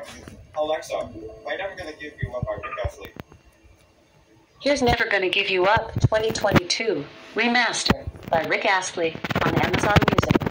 Alexa, play Never Gonna Give You Up by Rick Astley. Here's Never Gonna Give You Up 2022 Remaster by Rick Astley on Amazon Music.